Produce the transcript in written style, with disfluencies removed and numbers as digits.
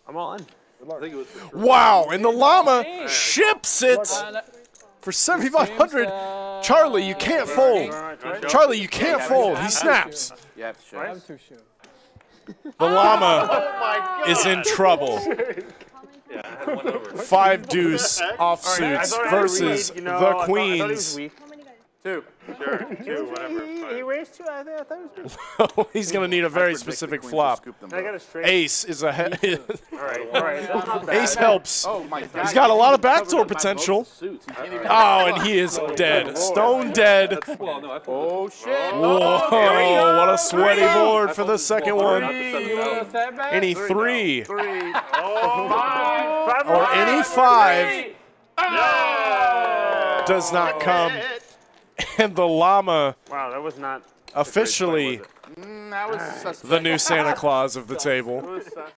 I'm all in. Wow, and the llama ships it for 7,500. Charlie, you can't fold. Charlie, you can't fold. He snaps. You have to I have 2 shoes. The llama is in trouble. 5 deuce offsuits versus the queens. 2. Sure, 2, whatever. He raised 2. I thought it was He's going to need a very specific flop. I got a straight. Ace is a All right. Ace helps. Oh my God. He's got a lot of backdoor potential. Oh, and he is dead. Stone dead. Oh, shit. Whoa, what a sweaty board for the second one. Any 3 or any 5 does not come. And the llama Wow, that was not officially That was the new Santa Claus of the table.